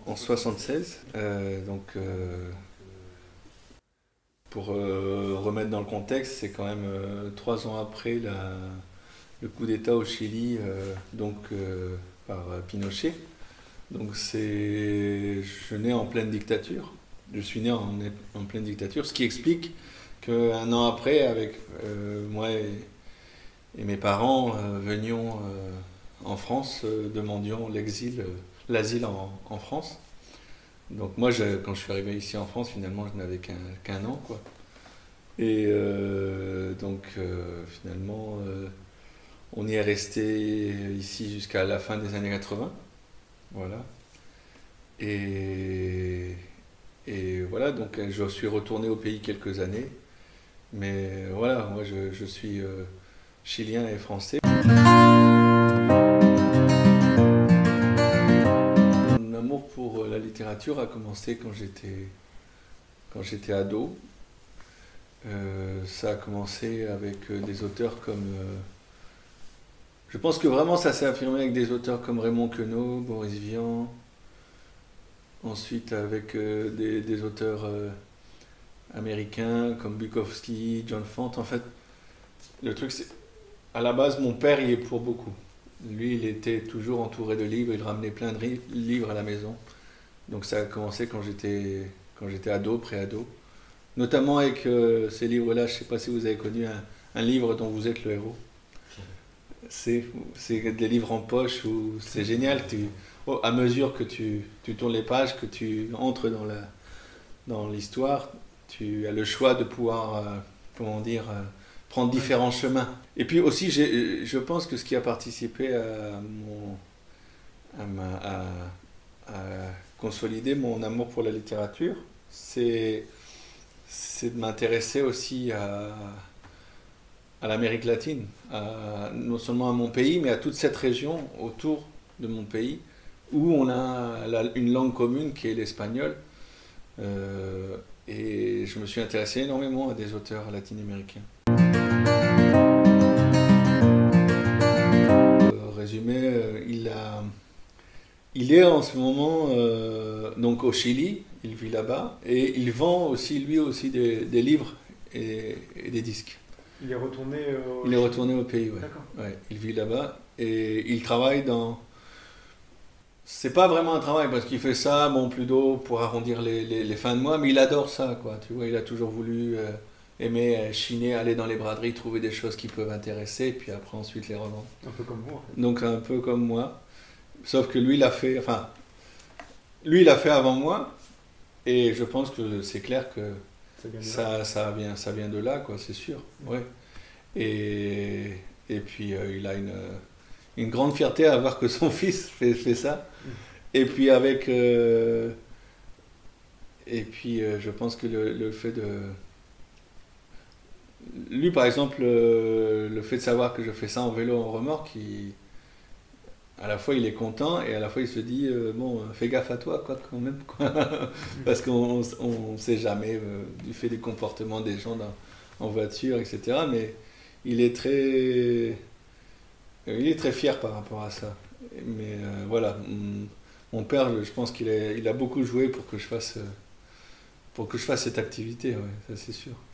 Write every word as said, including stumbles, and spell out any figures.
en soixante-seize. Euh, donc, euh, pour euh, remettre dans le contexte, c'est quand même euh, trois ans après la, le coup d'État au Chili, euh, donc euh, par Pinochet. Donc c'est, je nais en pleine dictature. Je suis né en, en pleine dictature, ce qui explique qu'un an après, avec euh, moi et, et mes parents, euh, venions euh, en France, euh, demandions l'exil, euh, l'asile en, en France. Donc moi, je, quand je suis arrivé ici en France, finalement, je n'avais qu'un qu'un an, quoi. Et euh, donc euh, finalement, euh, on y est resté ici jusqu'à la fin des années quatre-vingts. Voilà. Et, et voilà, donc je suis retourné au pays quelques années. Mais voilà, moi je, je suis euh, chilien et français. Mon amour pour la littérature a commencé quand j'étais quand j'étais ado. Euh, ça a commencé avec euh, des auteurs comme... euh, je pense que vraiment ça s'est affirmé avec des auteurs comme Raymond Queneau, Boris Vian. Ensuite avec euh, des, des auteurs euh, américains comme Bukowski, John Fante. En fait, le truc c'est... À la base, mon père y est pour beaucoup. Lui, il était toujours entouré de livres, il ramenait plein de ri- livres à la maison. Donc ça a commencé quand j'étais quand j'étais ado, pré-ado. Notamment avec euh, ces livres-là, je ne sais pas si vous avez connu un, un livre dont vous êtes le héros. C'est c'est des livres en poche où c'est génial. Tu, oh, à mesure que tu, tu tournes les pages, que tu entres dans la dans l'histoire, tu as le choix de pouvoir, euh, comment dire, euh, prendre différents chemins. Et puis aussi, j'ai- je pense que ce qui a participé à, mon, à, ma- à- à consolider mon amour pour la littérature, c'est c'est de m'intéresser aussi à, à l'Amérique latine, à- non seulement à mon pays, mais à toute cette région autour de mon pays, où on a la- une langue commune qui est l'espagnol. Euh, et je me suis intéressé énormément à des auteurs latino-américains. Euh, résumé, euh, il, a, il est en ce moment euh, donc au Chili, il vit là-bas, et il vend aussi lui aussi des, des livres et, et des disques. Il est retourné euh, au Il est Chili. retourné au pays, ouais. D'accord. Ouais, il vit là-bas et il travaille dans... C'est pas vraiment un travail parce qu'il fait ça, bon, plutôt pour arrondir les, les- les fins de mois, mais il adore ça, quoi. Tu vois, il a toujours voulu euh, aimer euh, chiner, aller dans les braderies, trouver des choses qui peuvent intéresser, et puis après ensuite les revendre. Un peu comme vous en fait. Donc un peu comme moi, sauf que lui, il a fait, enfin, lui, il a fait avant moi, et je pense que c'est clair que Ça vient de là. ça, ça vient, ça vient de là, quoi, c'est sûr. Ouais. Et, et puis euh, il a une, une grande fierté à voir que son fils fait, fait ça. Et puis avec, euh, et puis euh, je pense que le, le fait de, lui par exemple, euh, le fait de savoir que je fais ça en vélo en remorque, il- à la fois il est content et à la fois il se dit euh, bon, fais gaffe à toi, quoi, quand même, quoi. Parce qu'on on sait jamais euh, du fait des comportements des gens dans- en voiture, et cetera. Mais il est très, il est très fier par rapport à ça. Mais euh, voilà, mon, mon père, je pense qu'il a, il a beaucoup joué pour que je fasse, euh, pour que je fasse cette activité, ouais, ça c'est sûr.